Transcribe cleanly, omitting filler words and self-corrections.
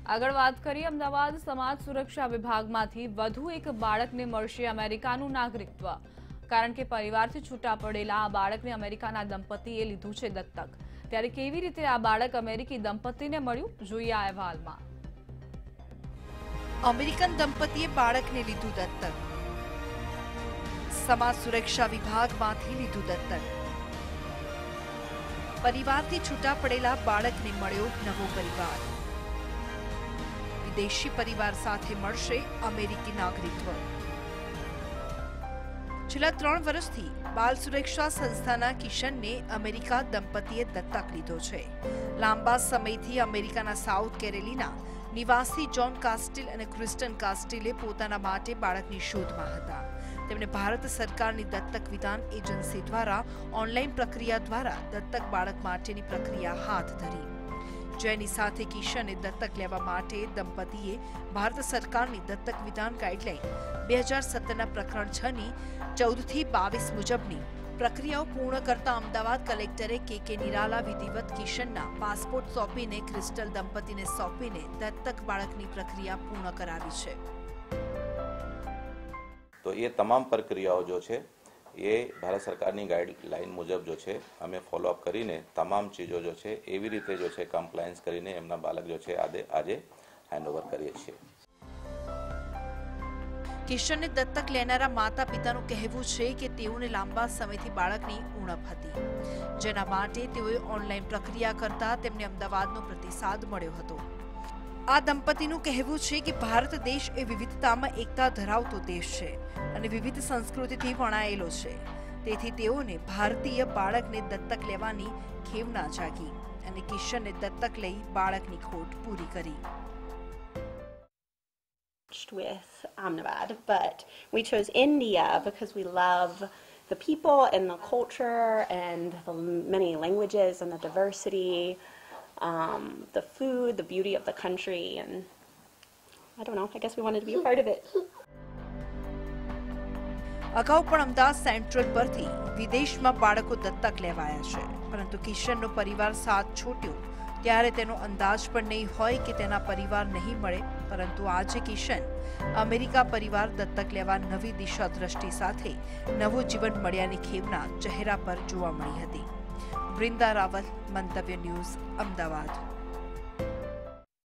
આગળ વાત કરીએ અમદાવાદ સમાજ સુરક્ષા વિભાગમાંથી વધુ એક બાળકને મળશે અમેરિકાનું નાગરિકત્વ કારણ કે પરિવારથી છૂટા પડેલા આ બાળકને અમેરિકાના દંપતીએ લીધું છે દત્તક। ત્યારે કેવી રીતે આ બાળક અમેરિકી દંપતીને મળ્યું જોઈએ આ અહેવાલમાં। અમેરિકન દંપતીએ બાળકને લીધું દત્તક। સમાજ સુરક્ષા વિભાગમાંથી લીધું દત્તક। પરિવારથી છૂટા પડેલા બાળકને મળ્યો નવો પરિવાર। વિદેશી પરિવાર સાથે મળશે અમેરિકી નાગરિકત્વ। છેલ્લા 3 વર્ષથી બાલ સુરક્ષા સંસ્થાના કિશનને અમેરિકા દંપતીએ દત્તક લીધો છે। લાંબા સમયથી અમેરિકાના સાઉથ કેરોલિના નિવાસી જોન કાસ્ટિલ અને ક્રિસ્ટન કાસ્ટિલે પોતાના માટે બાળકની શોધમાં હતા। તેમણે ભારત સરકારની દત્તક વિધાન એજન્સી દ્વારા ઓનલાઈન પ્રક્રિયા દ્વારા દત્તક બાળક માટેની પ્રક્રિયા હાથ ધરી, જેની સાથે કિશને દત્તક લેવા માટે દંપતીએ ભારત સરકારની દત્તક વિધાન ગાઈડલાઈન 2017ના પ્રકરણ 6ની 14 થી 22 મુજબની પ્રક્રિયાઓ પૂર્ણ કરતા અમદાવાદ કલેક્ટરે કે નિરાલા વિધિવત કિશનના પાસપોર્ટ સોંપીને ક્રિસ્ટલ દંપતીને સોંપીને દત્તક બાળકની પ્રક્રિયા પૂર્ણ કરાવી છે। तो ये तमाम प्रक्रियाओं जो है ये भारत सरकार की गाइडलाइन मुजब जो है हमें फॉलोअप करीने तमाम चीज़ों जो है एवी रीते जो है कम्प्लायंस करीने एमना बालक जो है आजे हैंडओवर करीए छीए। કિશનને દત્તક લેનારા માતા પિતાનું કહેવું છે કે તેઓને લાંબા સમયથી બાળકની ઉણપ હતી, જેના માટે તેઓએ ઓનલાઈન પ્રક્રિયા કરતા તેમને અમદાવાદનો પ્રતિસાદ મળ્યો હતો। આ દંપતીનું કહેવું છે કે ભારત દેશ એ વિવિધતામાં એકતા ધરાવતો દેશ છે અને વિવિધ સંસ્કૃતિથી વણાયેલો છે, તેથી તેઓને ભારતીય બાળકને દત્તક લેવાની ખેવના જાગી અને કિશનને દત્તક લઈ બાળકની ખોટ પૂરી કરી। With Ahmedabad, but we chose India because we love the people and the culture and the many languages and the diversity, the food, the beauty of the country, and I don't know, I guess we wanted to be a part of it. અગાઉ પણ Ahmedabad central પરથી વિદેશમાં બાળકો દત્તક લેવાયા છે, પરંતુ કિશનનો પરિવાર સાથ છોડ્યો ત્યારે તેનો અંદાજ પણ નહીં હોય કે તેના પરિવાર નહીં મળે, પરંતુ આજે કિશન અમેરિકા પરિવાર દત્તક લેવા નવી દિશા દ્રષ્ટિ સાથે નવું જીવન મળ્યાની ખેવના ચહેરા પર જોવા મળી હતી। વૃંદા રાવલ, મંતવ્ય ન્યૂઝ, અમદાવાદ।